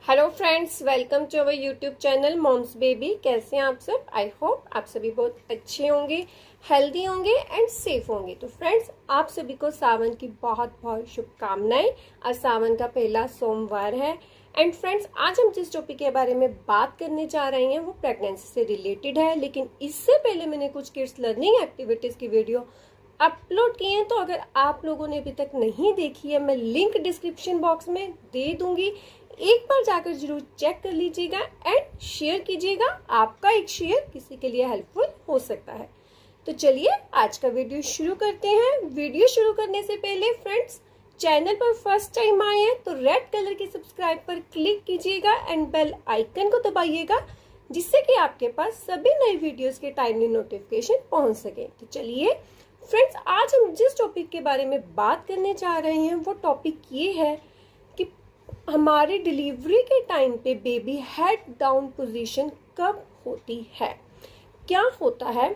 Hello friends, welcome to our YouTube channel moms baby. कैसे हैं आप सब? आई होप आप सभी बहुत अच्छे होंगे, हेल्दी होंगे एंड सेफ होंगे। तो फ्रेंड्स, आप सभी को सावन की बहुत बहुत शुभकामनाएं। आज सावन का पहला सोमवार है। एंड फ्रेंड्स, आज हम जिस टॉपिक के बारे में बात करने जा रहे हैं वो प्रेगनेंसी से रिलेटेड है। लेकिन इससे पहले मैंने कुछ किड्स लर्निंग एक्टिविटीज की वीडियो अपलोड किए हैं, तो अगर आप लोगों ने अभी तक नहीं देखी है, मैं लिंक डिस्क्रिप्शन बॉक्स में दे दूंगी। एक बार जाकर जरूर चेक कर लीजिएगा एंड शेयर कीजिएगा। आपका एक शेयर किसी के लिए हेल्पफुल हो सकता है। तो चलिए आज का वीडियो शुरू करते हैं। वीडियो शुरू करने से पहले फ्रेंड्स, चैनल पर फर्स्ट टाइम आए हैं तो रेड कलर के सब्सक्राइब पर क्लिक कीजिएगा एंड बेल आइकन को दबाइएगा, जिससे कि आपके पास सभी नई वीडियोस के टाइमली नोटिफिकेशन पहुंच सके। तो चलिए फ्रेंड्स, आज हम जिस टॉपिक के बारे में बात करने जा रहे हैं वो टॉपिक ये है कि हमारे डिलीवरी के टाइम पे बेबी हेड डाउन पोजीशन कब होती है। क्या होता है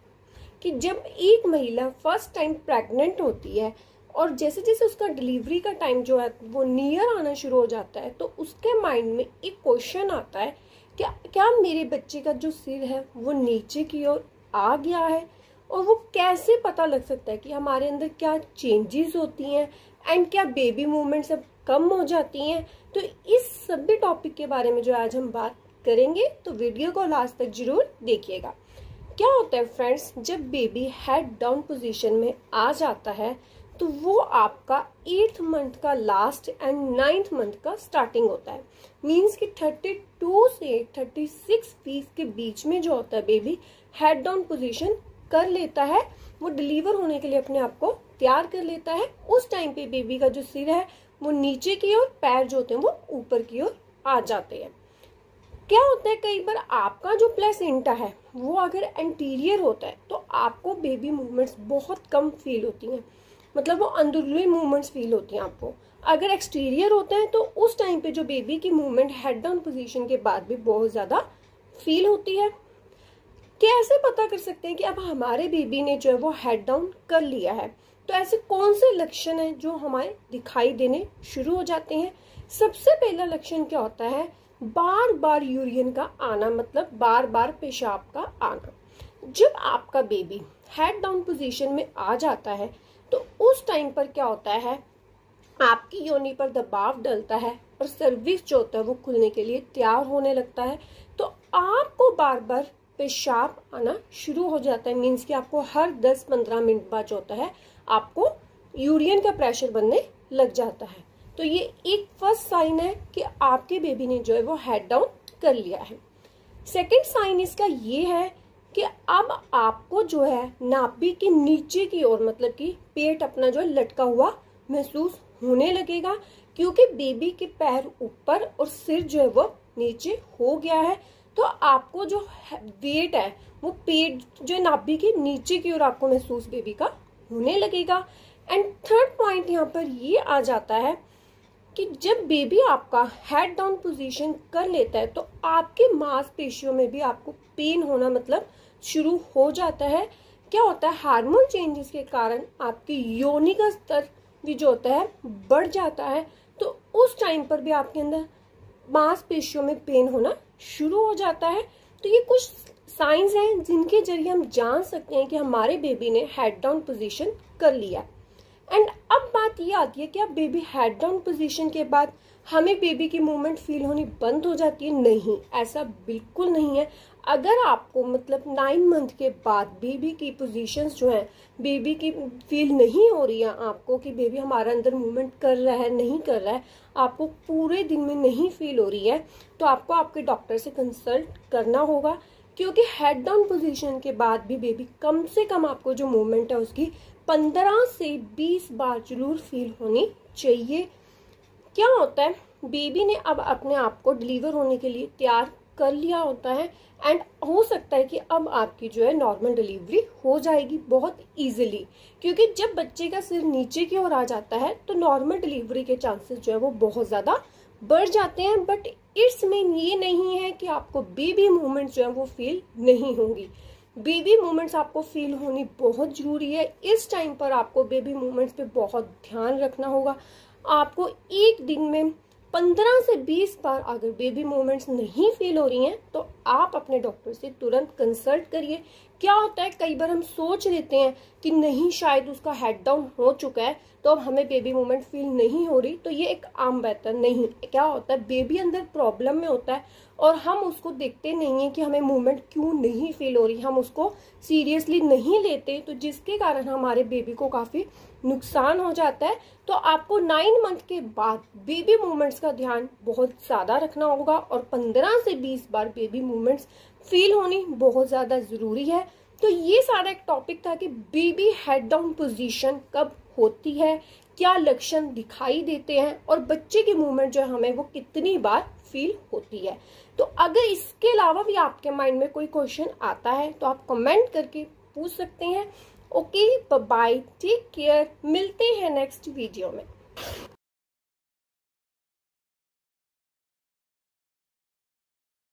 कि जब एक महिला फर्स्ट टाइम प्रेग्नेंट होती है और जैसे जैसे उसका डिलीवरी का टाइम जो है वो नियर आना शुरू हो जाता है, तो उसके माइंड में एक क्वेश्चन आता है, क्या मेरे बच्चे का जो सिर है वो नीचे की ओर आ गया है, और वो कैसे पता लग सकता है कि हमारे अंदर क्या चेंजेस होती हैं एंड क्या बेबी मूवमेंट्स अब कम हो जाती हैं। तो इस सभी टॉपिक के बारे में जो आज हम बात करेंगे, तो वीडियो को लास्ट तक जरूर देखिएगा। क्या होता है फ्रेंड्स, जब बेबी हेड डाउन पोजीशन में आ जाता है तो वो आपका 8th मंथ का लास्ट एंड 9th मंथ का स्टार्टिंग होता है। मीन्स कि 32 से 36 वीक के बीच में जो होता है बेबी हेड डाउन पोजीशन कर लेता है। वो डिलीवर होने के लिए अपने आप को तैयार कर लेता है। उस टाइम पे बेबी का जो सिर है वो नीचे की ओर, पैर जो होते हैं वो ऊपर की ओर आ जाते हैं। क्या होता है, कई बार आपका जो प्लेसेंटा है वो अगर एंटीरियर होता है तो आपको बेबी मूवमेंट्स बहुत कम फील होती हैं, मतलब वो अंदरूनी मूवमेंट्स फील होती हैं आपको। अगर एक्सटीरियर होता है तो उस टाइम पे जो बेबी की मूवमेंट हेड डाउन पोजीशन के बाद भी बहुत ज्यादा फील होती है। कैसे पता कर सकते हैं कि अब हमारे बेबी ने जो है वो हेड डाउन कर लिया है? तो ऐसे कौन से लक्षण हैं जो हमारे दिखाई देने शुरू हो जाते हैं? सबसे पहला लक्षण क्या होता है, बार बार यूरिन का आना, मतलब बार बार पेशाब का आना। जब आपका बेबी हेड डाउन पोजीशन में आ जाता है तो उस टाइम पर क्या होता है, आपकी योनि पर दबाव डलता है और सर्विक्स जो होता है वो खुलने के लिए तैयार होने लगता है। तो आपको बार बार पेशाब आना शुरू हो जाता है। मीन्स कि आपको हर 10-15 मिनट बाद जो होता है आपको यूरिन का प्रेशर बनने लग जाता है। तो ये एक फर्स्ट साइन है कि आपके बेबी ने जो है वो हेड डाउन कर लिया है। सेकंड साइन इसका ये है कि अब आपको जो है नाभि के नीचे की ओर, मतलब कि पेट अपना जो है लटका हुआ महसूस होने लगेगा, क्योंकि बेबी के पैर ऊपर और सिर जो है वो नीचे हो गया है। तो आपको जो वेट है वो पेट जो नाभि के नीचे की ओर आपको महसूस बेबी का होने लगेगा। एंड थर्ड पॉइंट यहाँ पर ये आ जाता है कि जब बेबी आपका हेड डाउन पोजीशन कर लेता है तो आपके मांसपेशियों में भी आपको पेन होना मतलब शुरू हो जाता है। क्या होता है, हार्मोन चेंजेस के कारण आपकी योनि का स्तर भी जो होता है बढ़ जाता है। तो उस टाइम पर भी आपके अंदर मांसपेशियों में पेन होना शुरू हो जाता है। तो ये कुछ साइंस हैं जिनके जरिए हम जान सकते हैं कि हमारे बेबी ने हेड डाउन पोजीशन कर लिया। एंड अब बात ये आती है कि अब बेबी हेड डाउन पोजीशन के बाद हमें बेबी की मूवमेंट फील होनी बंद हो जाती है। नहीं, ऐसा बिल्कुल नहीं है। अगर आपको मतलब 9 मंथ के बाद बेबी की पोजीशंस जो हैं बेबी की फील नहीं हो रही है आपको कि बेबी हमारा अंदर मूवमेंट कर रहा है, नहीं कर रहा है, आपको पूरे दिन में नहीं फील हो रही है, तो आपको आपके डॉक्टर से कंसल्ट करना होगा। क्योंकि हेड डाउन पोजीशन के बाद भी बेबी कम से कम आपको जो मूवमेंट है उसकी 15 से 20 बार जरूर फील होनी चाहिए। क्या होता है, बेबी ने अब अपने आप को डिलीवर होने के लिए तैयार कर लिया होता है एंड हो सकता है कि अब आपकी जो है नॉर्मल डिलीवरी हो जाएगी बहुत इजीली, क्योंकि जब बच्चे का सिर नीचे की ओर आ जाता है तो नॉर्मल डिलीवरी के चांसेस जो है वो बहुत ज्यादा बढ़ जाते हैं। बट इट्स मीन ये नहीं है कि आपको बेबी मूवमेंट जो है वो फील नहीं होंगी। बेबी मूवमेंट्स आपको फील होनी बहुत जरूरी है। इस टाइम पर आपको बेबी मूवमेंट्स पे बहुत ध्यान रखना होगा। आपको एक दिन में 15 से 20 बार अगर बेबी मूवमेंट्स नहीं फील हो रही हैं तो आप अपने डॉक्टर से तुरंत कंसल्ट करिए। क्या होता है, कई बार हम सोच लेते हैं कि नहीं शायद उसका हेड डाउन हो चुका है तो अब हमें बेबी मूवमेंट फील नहीं हो रही, तो ये एक आम बात नहीं। क्या होता है, बेबी अंदर प्रॉब्लम में होता है और हम उसको देखते नहीं है कि हमें मूवमेंट क्यों नहीं फील हो रही, हम उसको सीरियसली नहीं लेते, तो जिसके कारण हमारे बेबी को काफी नुकसान हो जाता है। तो आपको 9 मंथ के बाद बेबी मूवमेंट्स का ध्यान बहुत ज्यादा रखना होगा और 15 से 20 बार बेबी मूवमेंट्स फील होनी बहुत ज्यादा जरूरी है। तो ये सारा एक टॉपिक था कि बेबी हेड डाउन पोजीशन कब होती है, क्या लक्षण दिखाई देते हैं और बच्चे की मूवमेंट जो है हमें वो कितनी बार फील होती है। तो अगर इसके अलावा भी आपके माइंड में कोई क्वेश्चन आता है तो आप कमेंट करके पूछ सकते हैं। ओके, बाय, टेक केयर, मिलते हैं नेक्स्ट वीडियो में।